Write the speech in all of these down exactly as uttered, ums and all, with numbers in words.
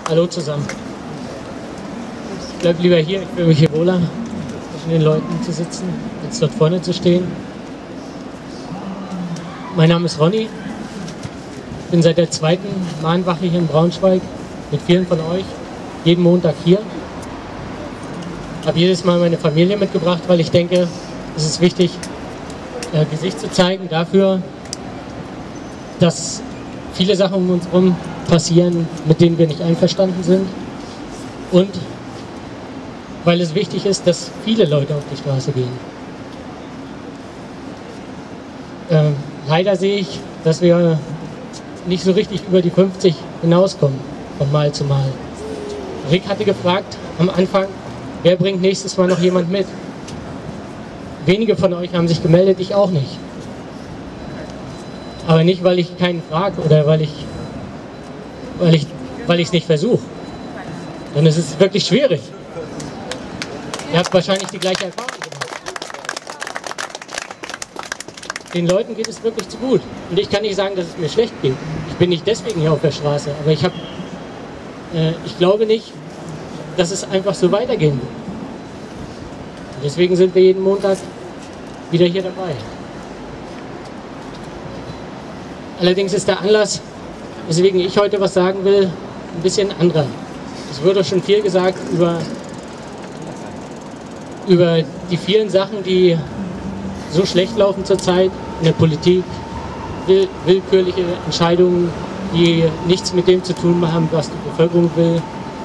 Hallo zusammen. Ich bleib lieber hier, ich fühle mich hier wohler, zwischen den Leuten zu sitzen, als dort vorne zu stehen. Mein Name ist Ronny. Ich bin seit der zweiten Mahnwache hier in Braunschweig mit vielen von euch, jeden Montag hier. Habe jedes Mal meine Familie mitgebracht, weil ich denke, es ist wichtig, äh, Gesicht zu zeigen dafür, dass viele Sachen um uns herum passieren, mit denen wir nicht einverstanden sind. Und weil es wichtig ist, dass viele Leute auf die Straße gehen. Äh, leider sehe ich, dass wir nicht so richtig über die fünfzig hinauskommen, von Mal zu Mal. Rick hatte gefragt am Anfang, wer bringt nächstes Mal noch jemand mit? Wenige von euch haben sich gemeldet, ich auch nicht. Aber nicht, weil ich keinen frage oder weil ich weil ich weil ich es nicht versuche. Denn es ist wirklich schwierig. Ihr habt wahrscheinlich die gleiche Erfahrung gemacht. Den Leuten geht es wirklich zu gut. Und ich kann nicht sagen, dass es mir schlecht geht. Ich bin nicht deswegen hier auf der Straße. Aber ich habe, äh, ich glaube nicht, dass es einfach so weitergehen wird. Und deswegen sind wir jeden Montag wieder hier dabei. Allerdings ist der Anlass, weswegen ich heute was sagen will, ein bisschen anderer. Es wurde schon viel gesagt über, über die vielen Sachen, die so schlecht laufen zurzeit in der Politik, will, willkürliche Entscheidungen, die nichts mit dem zu tun haben, was die Bevölkerung will.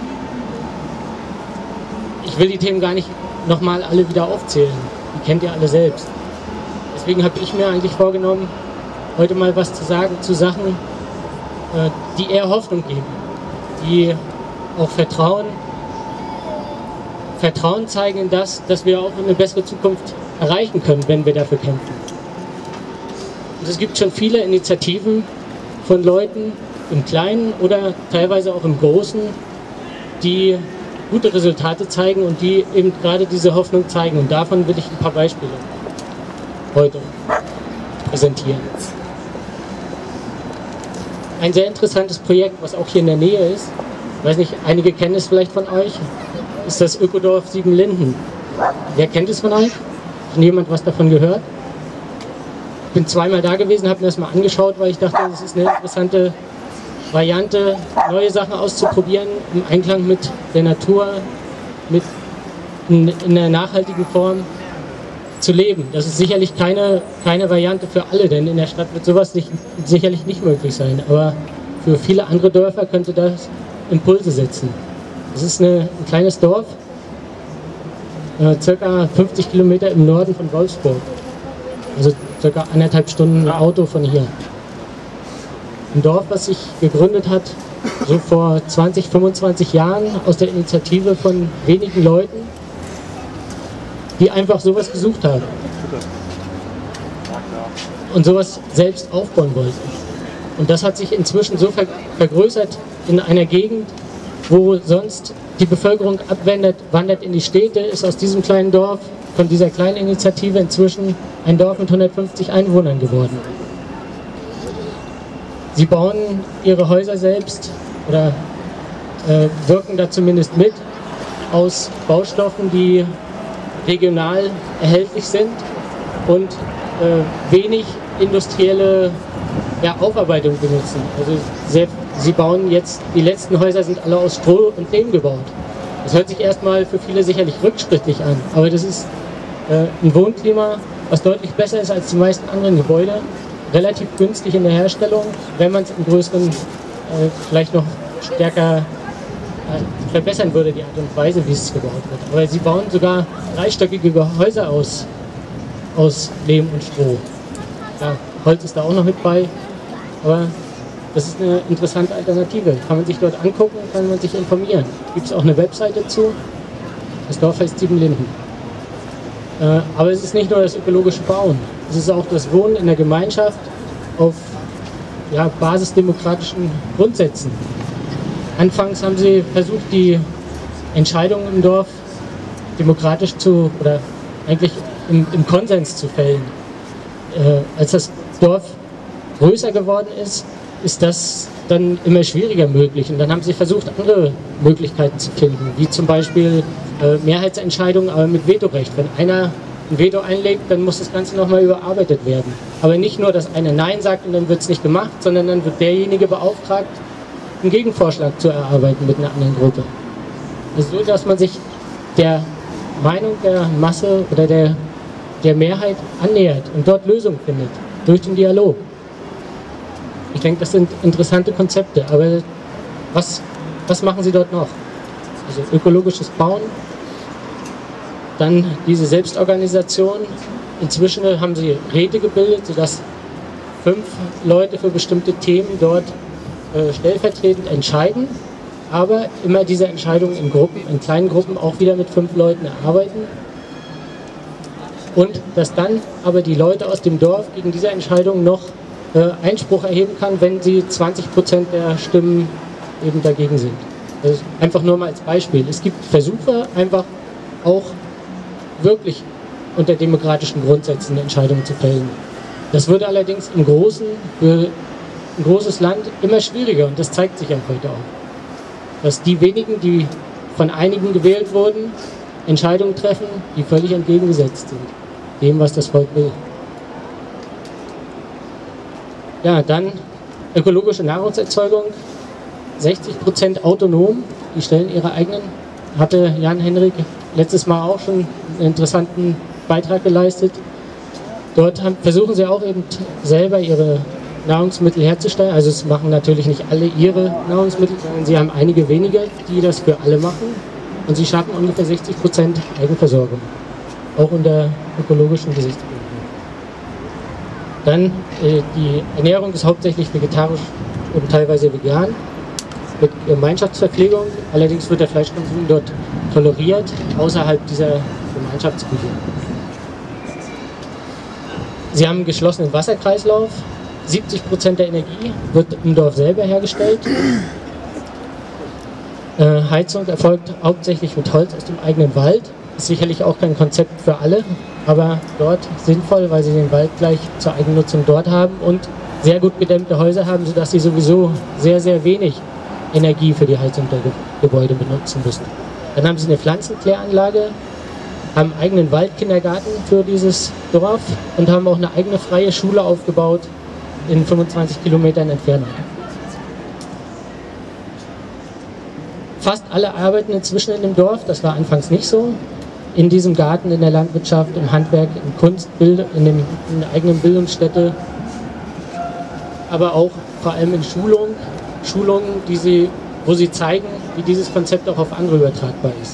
Ich will die Themen gar nicht nochmal alle wieder aufzählen, die kennt ihr alle selbst. Deswegen habe ich mir eigentlich vorgenommen, heute mal was zu sagen zu Sachen, die eher Hoffnung geben, die auch Vertrauen, Vertrauen zeigen in das, dass wir auch eine bessere Zukunft erreichen können, wenn wir dafür kämpfen. Und es gibt schon viele Initiativen von Leuten im Kleinen oder teilweise auch im Großen, die gute Resultate zeigen und die eben gerade diese Hoffnung zeigen. Und davon will ich ein paar Beispiele heute präsentieren. Ein sehr interessantes Projekt, was auch hier in der Nähe ist, ich weiß nicht, einige kennen es vielleicht von euch, ist das Ökodorf Siebenlinden. Wer kennt es von euch? Hat jemand was davon gehört? Ich bin zweimal da gewesen, habe mir das mal angeschaut, weil ich dachte, das ist eine interessante Variante, neue Sachen auszuprobieren, im Einklang mit der Natur, mit in, in einer nachhaltigen Form zu leben. Das ist sicherlich keine, keine Variante für alle, denn in der Stadt wird sowas nicht, sicherlich nicht möglich sein. Aber für viele andere Dörfer könnte das Impulse setzen. Es ist eine, ein kleines Dorf, äh, circa fünfzig Kilometer im Norden von Wolfsburg. Also circa anderthalb Stunden Auto von hier. Ein Dorf, was sich gegründet hat, so vor zwanzig, fünfundzwanzig Jahren aus der Initiative von wenigen Leuten, die einfach sowas gesucht haben und sowas selbst aufbauen wollten. Und das hat sich inzwischen so ver vergrößert in einer Gegend, wo sonst die Bevölkerung abwandert, wandert in die Städte, ist aus diesem kleinen Dorf, von dieser kleinen Initiative inzwischen ein Dorf mit hundertfünfzig Einwohnern geworden. Sie bauen ihre Häuser selbst oder äh, wirken da zumindest mit aus Baustoffen, die regional erhältlich sind und äh, wenig industrielle ja, Aufarbeitung benutzen. Also sehr, sie bauen jetzt, die letzten Häuser sind alle aus Stroh und Lehm gebaut. Das hört sich erstmal für viele sicherlich rückschrittlich an, aber das ist äh, ein Wohnklima, was deutlich besser ist als die meisten anderen Gebäude, relativ günstig in der Herstellung, wenn man es im größeren äh, vielleicht noch stärker verbessern würde, die Art und Weise, wie es gebaut wird. Aber sie bauen sogar dreistöckige Häuser aus, aus Lehm und Stroh. Ja, Holz ist da auch noch mit bei, aber das ist eine interessante Alternative. Kann man sich dort angucken, kann man sich informieren. Gibt es auch eine Webseite zu. Das Dorf heißt Siebenlinden. Äh, aber es ist nicht nur das ökologische Bauen, es ist auch das Wohnen in der Gemeinschaft auf ja, basisdemokratischen Grundsätzen. Anfangs haben sie versucht, die Entscheidungen im Dorf demokratisch zu, oder eigentlich im, im Konsens zu fällen. Äh, als das Dorf größer geworden ist, ist das dann immer schwieriger möglich. Und dann haben sie versucht, andere Möglichkeiten zu finden, wie zum Beispiel äh, Mehrheitsentscheidungen, aber mit Vetorecht. Wenn einer ein Veto einlegt, dann muss das Ganze nochmal überarbeitet werden. Aber nicht nur, dass einer Nein sagt und dann wird es nicht gemacht, sondern dann wird derjenige beauftragt, einen Gegenvorschlag zu erarbeiten mit einer anderen Gruppe. Also so, dass man sich der Meinung der Masse oder der, der Mehrheit annähert und dort Lösungen findet, durch den Dialog. Ich denke, das sind interessante Konzepte, aber was, was machen Sie dort noch? Also ökologisches Bauen, dann diese Selbstorganisation. Inzwischen haben Sie Räte gebildet, sodass fünf Leute für bestimmte Themen dort äh, stellvertretend entscheiden, aber immer diese Entscheidungen in Gruppen, in kleinen Gruppen auch wieder mit fünf Leuten erarbeiten. Und dass dann aber die Leute aus dem Dorf gegen diese Entscheidung noch äh, Einspruch erheben kann, wenn sie zwanzig Prozent der Stimmen eben dagegen sind. Das ist einfach nur mal als Beispiel. Es gibt Versuche, einfach auch wirklich unter demokratischen Grundsätzen Entscheidungen zu fällen. Das würde allerdings im Großen, für ein großes Land immer schwieriger und das zeigt sich ja heute auch. Dass die wenigen, die von einigen gewählt wurden, Entscheidungen treffen, die völlig entgegengesetzt sind dem, was das Volk will. Ja, dann ökologische Nahrungserzeugung, sechzig Prozent autonom, die stellen ihre eigenen, hatte Jan-Henrik letztes Mal auch schon einen interessanten Beitrag geleistet. Dort haben, versuchen sie auch eben selber ihre Nahrungsmittel herzustellen, also es machen natürlich nicht alle ihre Nahrungsmittel, sondern sie haben einige wenige, die das für alle machen und sie schaffen ungefähr sechzig Prozent Eigenversorgung, auch unter ökologischen Gesichtspunkten. Dann äh, die Ernährung ist hauptsächlich vegetarisch und teilweise vegan, mit Gemeinschaftsverpflegung, allerdings wird der Fleischkonsum dort toleriert, außerhalb dieser Gemeinschaftsküche. Sie haben einen geschlossenen Wasserkreislauf, siebzig Prozent der Energie wird im Dorf selber hergestellt. Äh, Heizung erfolgt hauptsächlich mit Holz aus dem eigenen Wald, ist sicherlich auch kein Konzept für alle, aber dort sinnvoll, weil sie den Wald gleich zur Eigennutzung dort haben und sehr gut gedämmte Häuser haben, sodass sie sowieso sehr, sehr wenig Energie für die Heizung der Gebäude benutzen müssen. Dann haben sie eine Pflanzenkläranlage, haben einen eigenen Waldkindergarten für dieses Dorf und haben auch eine eigene freie Schule aufgebaut in fünfundzwanzig Kilometern Entfernung. Fast alle arbeiten inzwischen in dem Dorf, das war anfangs nicht so. In diesem Garten, in der Landwirtschaft, im Handwerk, in Kunst, Bild, in, dem, in der eigenen Bildungsstätte, aber auch vor allem in Schulung, Schulungen, die sie, wo sie zeigen, wie dieses Konzept auch auf andere übertragbar ist.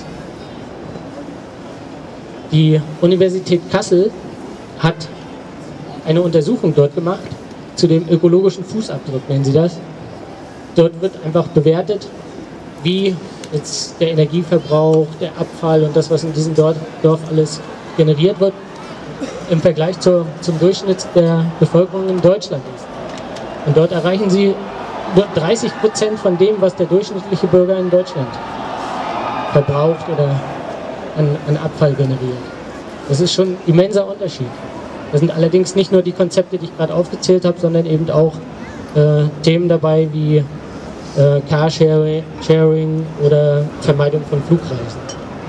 Die Universität Kassel hat eine Untersuchung dort gemacht zu dem ökologischen Fußabdruck, nennen sie das. Dort wird einfach bewertet, wie jetzt der Energieverbrauch, der Abfall und das, was in diesem Dorf alles generiert wird, im Vergleich zur, zum Durchschnitt der Bevölkerung in Deutschland ist. Und dort erreichen sie nur dreißig Prozent von dem, was der durchschnittliche Bürger in Deutschland verbraucht oder an, an Abfall generiert. Das ist schon ein immenser Unterschied. Das sind allerdings nicht nur die Konzepte, die ich gerade aufgezählt habe, sondern eben auch äh, Themen dabei wie äh, Carsharing Sharing oder Vermeidung von Flugreisen.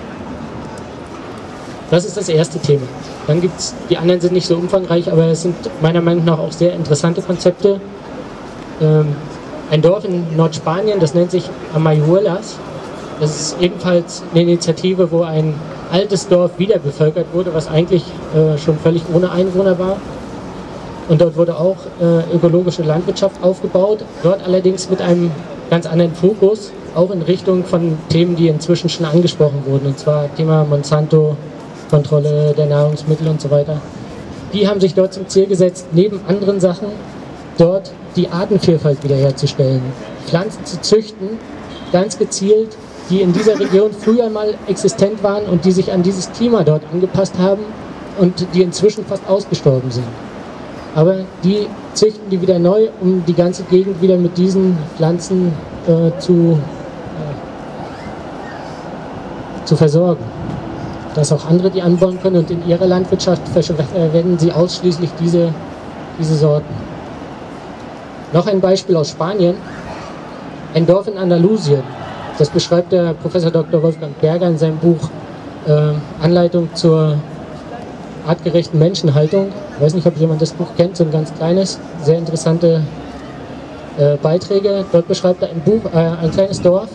Das ist das erste Thema. Dann gibt es, die anderen sind nicht so umfangreich, aber es sind meiner Meinung nach auch sehr interessante Konzepte. Ähm, ein Dorf in Nordspanien, das nennt sich Amayuelas. Das ist ebenfalls eine Initiative, wo ein altes Dorf wieder bevölkert wurde, was eigentlich äh, schon völlig ohne Einwohner war. Und dort wurde auch äh, ökologische Landwirtschaft aufgebaut, dort allerdings mit einem ganz anderen Fokus, auch in Richtung von Themen, die inzwischen schon angesprochen wurden, und zwar Thema Monsanto, Kontrolle der Nahrungsmittel und so weiter. Die haben sich dort zum Ziel gesetzt, neben anderen Sachen dort die Artenvielfalt wiederherzustellen, Pflanzen zu züchten, ganz gezielt, die in dieser Region früher mal existent waren und die sich an dieses Klima dort angepasst haben und die inzwischen fast ausgestorben sind. Aber die züchten die wieder neu, um die ganze Gegend wieder mit diesen Pflanzen äh, zu, äh, zu versorgen. Dass auch andere die anbauen können und in ihrer Landwirtschaft verwenden sie ausschließlich diese, diese Sorten. Noch ein Beispiel aus Spanien. ein Dorf in Andalusien. Das beschreibt der Professor Doktor Wolfgang Berger in seinem Buch äh, Anleitung zur artgerechten Menschenhaltung. Ich weiß nicht, ob jemand das Buch kennt, so ein ganz kleines, sehr interessante äh, Beiträge. Dort beschreibt er ein, Buch, äh, ein kleines Dorf,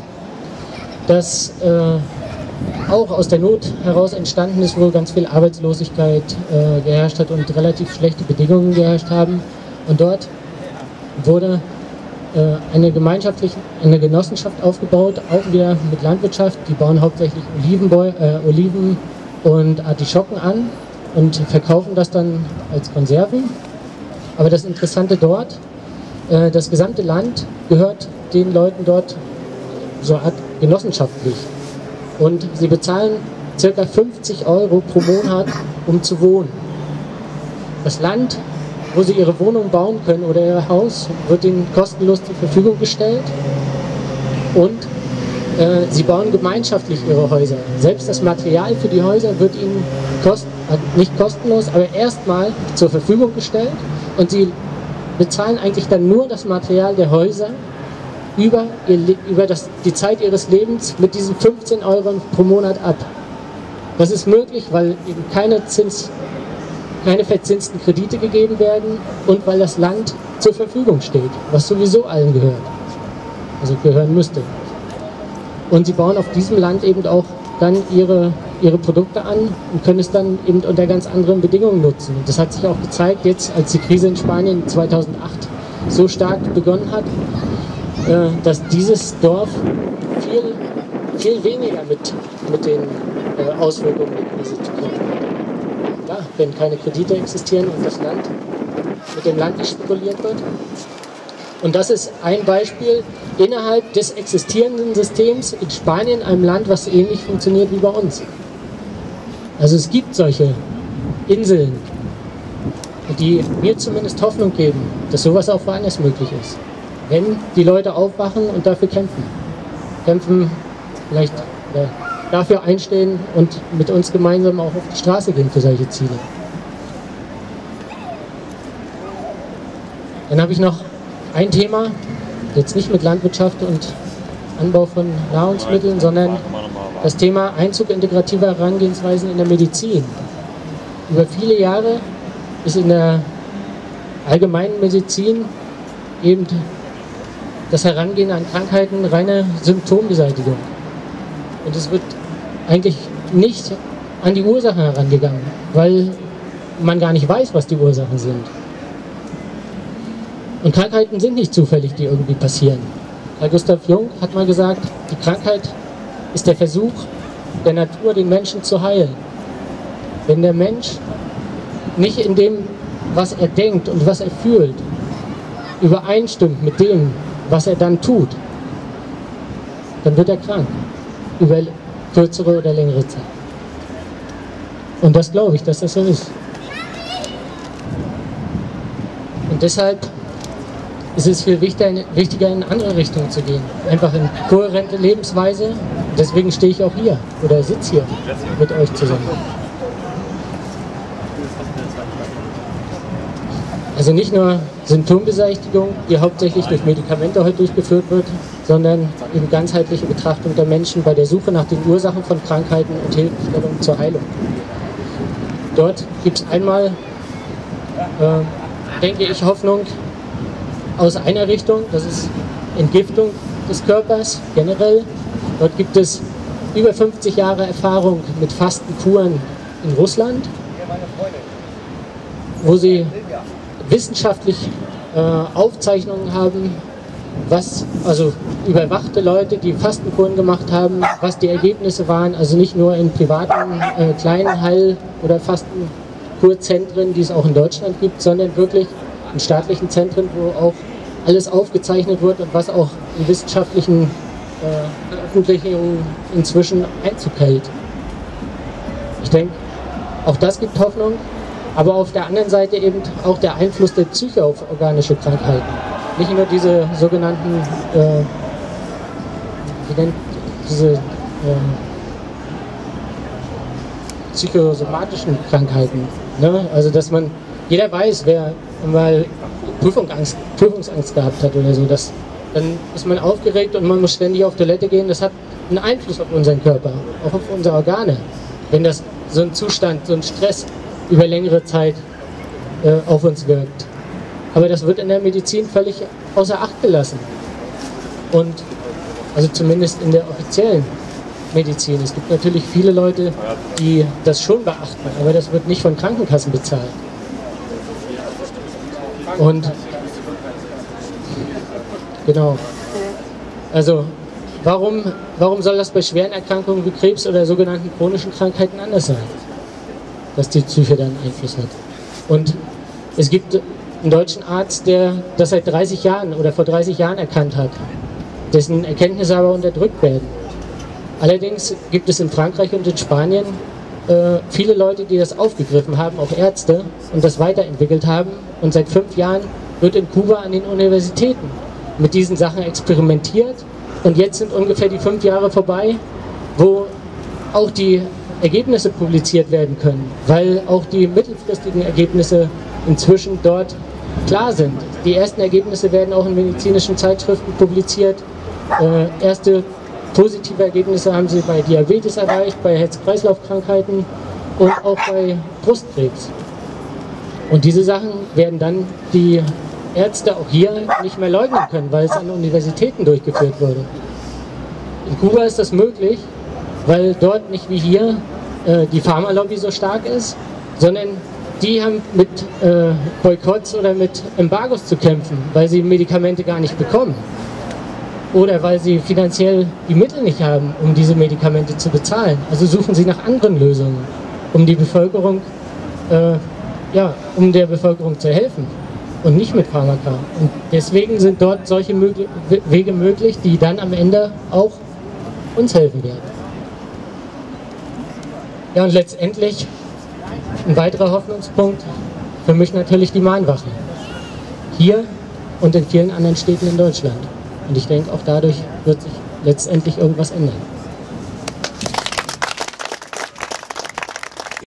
das äh, auch aus der Not heraus entstanden ist, wo ganz viel Arbeitslosigkeit äh, geherrscht hat und relativ schlechte Bedingungen geherrscht haben. Und dort wurde äh, eine gemeinschaftliche, eine Genossenschaft aufgebaut, auch wieder mit Landwirtschaft. Die bauen hauptsächlich Olivenbäu äh, Oliven und Artischocken an und verkaufen das dann als Konserven. Aber das Interessante dort, äh, das gesamte Land gehört den Leuten dort so eine Art genossenschaftlich. Und sie bezahlen ca. fünfzig Euro pro Monat, um zu wohnen. Das Land, wo sie ihre Wohnung bauen können oder ihr Haus, wird ihnen kostenlos zur Verfügung gestellt. Und äh, sie bauen gemeinschaftlich ihre Häuser. Selbst das Material für die Häuser wird ihnen kost äh, nicht kostenlos, aber erstmal zur Verfügung gestellt. Und sie bezahlen eigentlich dann nur das Material der Häuser über, ihr, über das, die Zeit ihres Lebens mit diesen fünfzehn Euro pro Monat ab. Das ist möglich, weil eben keine, Zins, keine verzinsten Kredite gegeben werden und weil das Land zur Verfügung steht, was sowieso allen gehört, also gehören müsste. Und sie bauen auf diesem Land eben auch dann ihre, ihre Produkte an und können es dann eben unter ganz anderen Bedingungen nutzen. Und das hat sich auch gezeigt, jetzt als die Krise in Spanien zweitausendacht so stark begonnen hat, dass dieses Dorf viel, viel weniger mit, mit den äh, Auswirkungen der Krise zu tun hat. Ja, wenn keine Kredite existieren und das Land, mit dem Land nicht spekuliert wird. Und das ist ein Beispiel innerhalb des existierenden Systems in Spanien, einem Land, was ähnlich funktioniert wie bei uns. Also es gibt solche Inseln, die mir zumindest Hoffnung geben, dass sowas auch woanders möglich ist. Wenn die Leute aufwachen und dafür kämpfen. Kämpfen, vielleicht oder dafür einstehen und mit uns gemeinsam auch auf die Straße gehen für solche Ziele. Dann habe ich noch ein Thema, jetzt nicht mit Landwirtschaft und Anbau von Nahrungsmitteln, sondern das Thema Einzug integrativer Herangehensweisen in der Medizin. Über viele Jahre ist in der allgemeinen Medizin eben das Herangehen an Krankheiten reine Symptombeseitigung. Und es wird eigentlich nicht an die Ursachen herangegangen, weil man gar nicht weiß, was die Ursachen sind. Und Krankheiten sind nicht zufällig, die irgendwie passieren. Carl Gustav Jung hat mal gesagt, die Krankheit ist der Versuch der Natur, den Menschen zu heilen. Wenn der Mensch nicht in dem, was er denkt und was er fühlt, übereinstimmt mit dem, was er dann tut, dann wird er krank, über kürzere oder längere Zeit. Und das glaube ich, dass das so ist. Und deshalb ist es viel wichtiger, in eine andere Richtung zu gehen. Einfach in kohärente Lebensweise. Deswegen stehe ich auch hier oder sitze hier mit euch zusammen. Also nicht nur Symptombeseitigung, die hauptsächlich durch Medikamente heute durchgeführt wird, sondern eben ganzheitliche Betrachtung der Menschen bei der Suche nach den Ursachen von Krankheiten und Hilfestellung zur Heilung. Dort gibt es einmal, äh, denke ich, Hoffnung aus einer Richtung, das ist Entgiftung des Körpers generell. Dort gibt es über fünfzig Jahre Erfahrung mit Fastenkuren in Russland, wo sie wissenschaftlich äh, Aufzeichnungen haben, was, also überwachte Leute, die Fastenkuren gemacht haben, was die Ergebnisse waren, also nicht nur in privaten äh, kleinen Heil- oder Fastenkurzentren, die es auch in Deutschland gibt, sondern wirklich in staatlichen Zentren, wo auch alles aufgezeichnet wird und was auch in wissenschaftlichen äh, Veröffentlichungen inzwischen Einzug hält. Ich denke, auch das gibt Hoffnung. Aber auf der anderen Seite eben auch der Einfluss der Psyche auf organische Krankheiten. Nicht nur diese sogenannten, äh, wie nennt diese äh, psychosomatischen Krankheiten. Ne? Also dass man, jeder weiß, wer mal Prüfungsangst, Prüfungsangst gehabt hat oder so, dass dann ist man aufgeregt und man muss ständig auf Toilette gehen. Das hat einen Einfluss auf unseren Körper, auch auf unsere Organe. Wenn das so ein Zustand, so ein Stress über längere Zeit äh, auf uns wirkt. Aber das wird in der Medizin völlig außer Acht gelassen. Und also zumindest in der offiziellen Medizin. Es gibt natürlich viele Leute, die das schon beachten, aber das wird nicht von Krankenkassen bezahlt. Und genau. Also warum, warum soll das bei schweren Erkrankungen wie Krebs oder sogenannten chronischen Krankheiten anders sein? Dass die Psyche dann Einfluss hat. Und es gibt einen deutschen Arzt, der das seit dreißig Jahren oder vor dreißig Jahren erkannt hat, dessen Erkenntnisse aber unterdrückt werden. Allerdings gibt es in Frankreich und in Spanien äh, viele Leute, die das aufgegriffen haben, auch Ärzte, und das weiterentwickelt haben. Und seit fünf Jahren wird in Kuba an den Universitäten mit diesen Sachen experimentiert. Und jetzt sind ungefähr die fünf Jahre vorbei, wo auch die Ergebnisse publiziert werden können, weil auch die mittelfristigen Ergebnisse inzwischen dort klar sind. Die ersten Ergebnisse werden auch in medizinischen Zeitschriften publiziert. Äh, erste positive Ergebnisse haben sie bei Diabetes erreicht, bei Herz-Kreislauf-Krankheiten und auch bei Brustkrebs. Und diese Sachen werden dann die Ärzte auch hier nicht mehr leugnen können, weil es an Universitäten durchgeführt wurde. In Kuba ist das möglich, weil dort nicht wie hier äh, die Pharmalobby so stark ist, sondern die haben mit äh, Boykotts oder mit Embargos zu kämpfen, weil sie Medikamente gar nicht bekommen. Oder weil sie finanziell die Mittel nicht haben, um diese Medikamente zu bezahlen. Also suchen sie nach anderen Lösungen, um die Bevölkerung, äh, ja, um der Bevölkerung zu helfen und nicht mit Pharmaka. Und deswegen sind dort solche möglich, Wege möglich, die dann am Ende auch uns helfen werden. Ja, und letztendlich ein weiterer Hoffnungspunkt für mich natürlich die Mahnwachen. Hier und in vielen anderen Städten in Deutschland. Und ich denke, auch dadurch wird sich letztendlich irgendwas ändern.